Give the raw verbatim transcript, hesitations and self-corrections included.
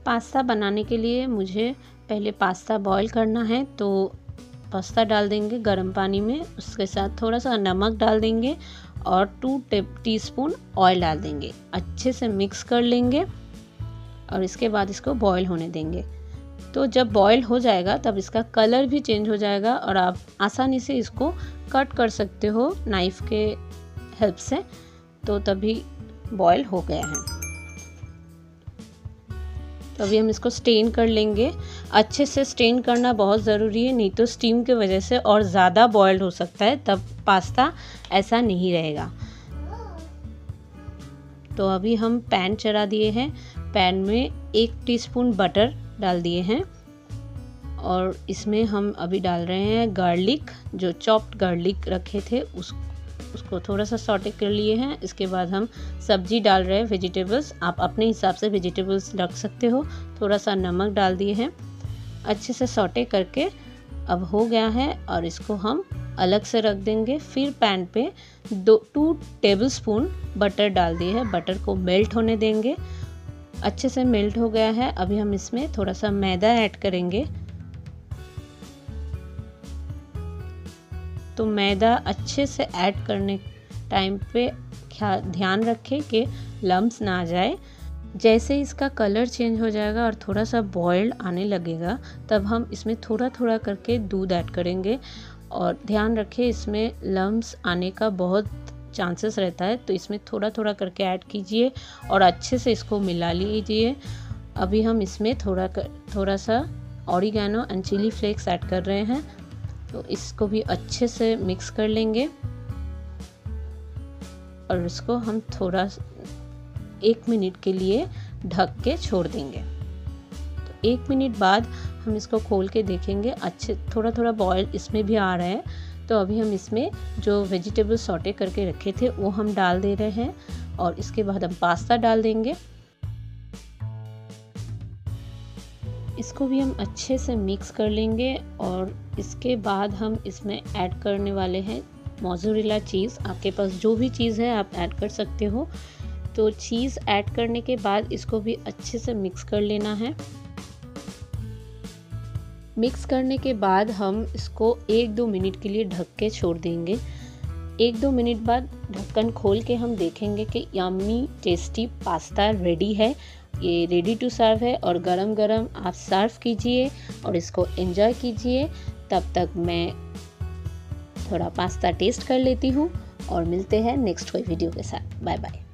Pasta बनाने के लिए मुझे पहले पास्ता बॉईल करना है, तो पास्ता डाल देंगे गर्म पानी में, उसके साथ थोड़ा सा नमक डाल देंगे और टू टीस्पून ऑयल डाल देंगे। अच्छे से मिक्स कर लेंगे और इसके बाद इसको बॉईल होने देंगे। तो जब बॉईल हो जाएगा तब इसका कलर भी चेंज हो जाएगा और आप आसानी से इसको कट कर सकते हो नाइफ़ के हेल्प से। तो तभी बॉईल हो गया है। तो अभी हम इसको स्टेन कर लेंगे। अच्छे से स्टेन करना बहुत ज़रूरी है, नहीं तो स्टीम की वजह से और ज़्यादा बॉइल्ड हो सकता है, तब पास्ता ऐसा नहीं रहेगा। तो अभी हम पैन चढ़ा दिए हैं। पैन में एक टीस्पून बटर डाल दिए हैं और इसमें हम अभी डाल रहे हैं गार्लिक, जो चॉप्ड गार्लिक रखे थे उस उसको थोड़ा सा सॉटे कर लिए हैं। इसके बाद हम सब्जी डाल रहे हैं, वेजिटेबल्स। आप अपने हिसाब से वेजिटेबल्स रख सकते हो। थोड़ा सा नमक डाल दिए हैं, अच्छे से सॉटे करके अब हो गया है और इसको हम अलग से रख देंगे। फिर पैन पे दो टू टेबलस्पून बटर डाल दिए हैं। बटर को मेल्ट होने देंगे। अच्छे से मेल्ट हो गया है। अभी हम इसमें थोड़ा सा मैदा ऐड करेंगे। तो मैदा अच्छे से ऐड करने टाइम पे ध्यान रखें कि लम्स ना आ जाए। जैसे इसका कलर चेंज हो जाएगा और थोड़ा सा बॉइल्ड आने लगेगा, तब हम इसमें थोड़ा थोड़ा करके दूध ऐड करेंगे। और ध्यान रखें इसमें लम्स आने का बहुत चांसेस रहता है, तो इसमें थोड़ा थोड़ा करके ऐड कीजिए और अच्छे से इसको मिला लीजिए। अभी हम इसमें थोड़ा कर, थोड़ा सा oregano and chilli flakes add कर रहे हैं। तो इसको भी अच्छे से मिक्स कर लेंगे और इसको हम थोड़ा एक मिनट के लिए ढक के छोड़ देंगे। तो एक मिनट बाद हम इसको खोल के देखेंगे, अच्छे थोड़ा थोड़ा बॉयल इसमें भी आ रहा है। तो अभी हम इसमें जो वेजिटेबल सॉटे करके रखे थे वो हम डाल दे रहे हैं और इसके बाद हम पास्ता डाल देंगे। इसको भी हम अच्छे से मिक्स कर लेंगे और इसके बाद हम इसमें ऐड करने वाले हैं मोज़रेला चीज़। आपके पास जो भी चीज़ है आप ऐड कर सकते हो। तो चीज़ ऐड करने के बाद इसको भी अच्छे से मिक्स कर लेना है। मिक्स करने के बाद हम इसको एक दो मिनट के लिए ढक के छोड़ देंगे। एक दो मिनट बाद ढक्कन खोल के हम देखेंगे कि यम्मी टेस्टी पास्ता रेडी है। ये रेडी टू सर्व है और गरम गरम आप सर्व कीजिए और इसको एंजॉय कीजिए। तब तक मैं थोड़ा पास्ता टेस्ट कर लेती हूँ और मिलते हैं नेक्स्ट कोई वीडियो के साथ। Bye bye.